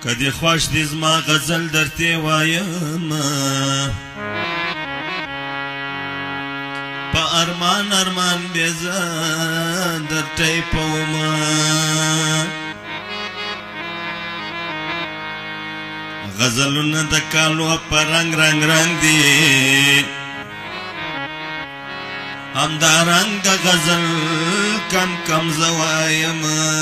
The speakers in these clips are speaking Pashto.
کدی خوش دی زما غزل درتی وایم پا ارمان ارمان بیزان درتی پوما غزلون دکالو پا رنگ رنگ رنگ دی هم دا رنگ غزل کم کم زوایم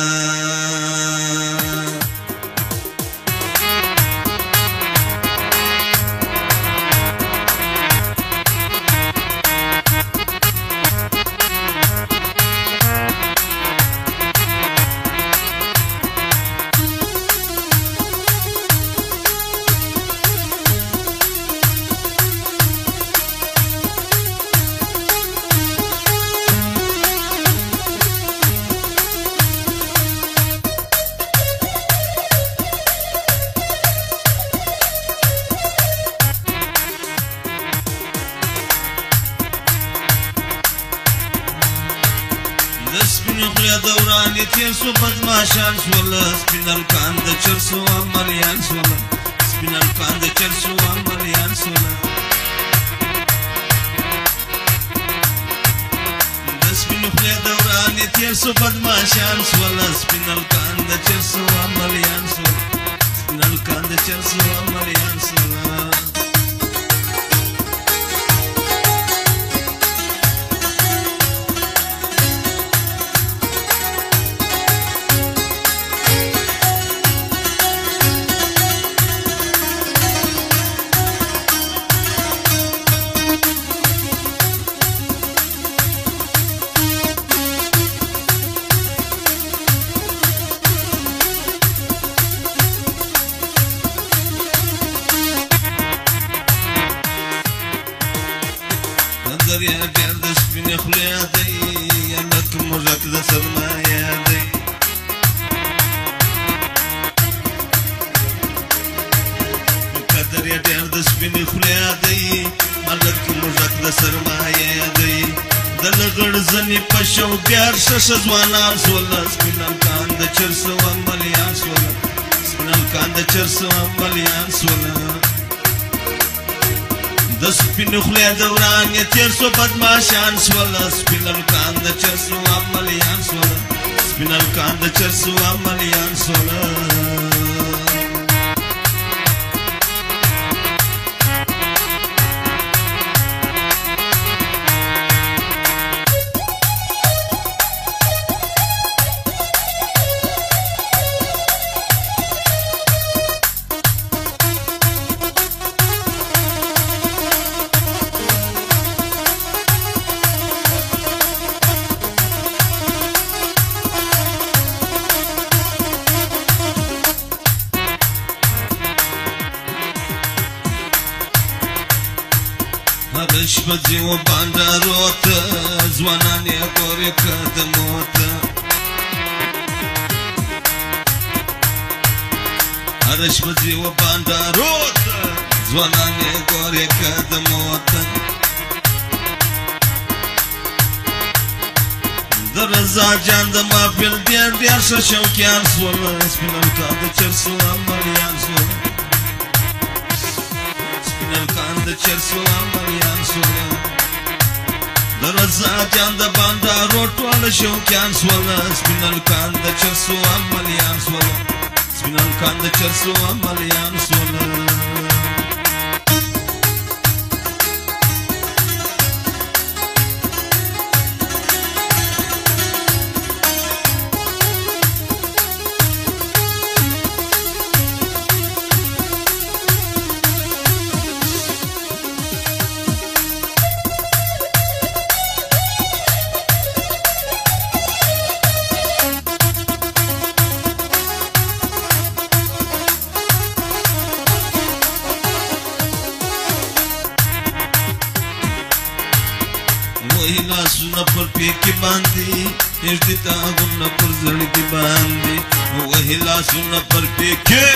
دورانی تیر سو بدماشان سولا سپینل کان د چرسو عملیان سولا سپینل کان د چرسو عملیان سولا د سپینو خلی دورانی تیر سو بدماشان سولا سپینل کان د چرسو عملیان سولا سپینل کان د چرسو عملیان سولا دریا ډېر د سپینې خولې دی لکه موږک د سرمایه دی دریا ډېر د سپینې خولې دی لکه موږک د سرمایه دی د لغړ زنې په شو بیار ششه ځوانان سوله سپینل کان د چرسو عملیان سوله سپینل کان د چرسو عملیان سوله د سپینو خولې دوران یې تیر سو بدماشان سوله سپینل کان د چرسو عملیان سوله سپینل کان د چرسو عملیان سوله شپځي و بانډارو ته ځوانان یې ګورې قدمو ته هره شپځي و بانډارو ته ځوانان یې ګورې قدمو ته د رضا جان د محفل ډېر ډېر ښه شوقیان سوله سپینل کان د چرسو عملیان سوله سپینل کان د چرسو عملیان سوله د رضا جان د بانډارو ټوله شوقیان سوله سپینل کان د چرسو عملیان سوله سپینل کان د چرسو عملیان سوله لاسونه پر پیکې باندې نږدې تاغونه پر زړګي باندې وهي لاسونه پر پیکې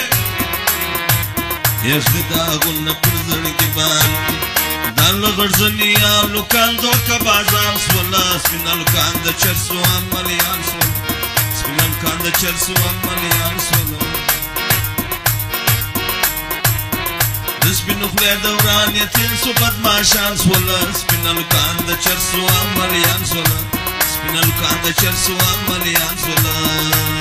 نږدې تاغونه پر زړګي باندې دا لغړ زنیانو کاندو که بازار سوله سپینل کان د چرسو عملیان سوله سپینل کان د چرسو عملیان سوله سپینو خولې دوران یې تېر سو بدماشان سوله سپینه لوکان د چرسو عملیان سوله سپینه لوکان د چرسو عملیان سوله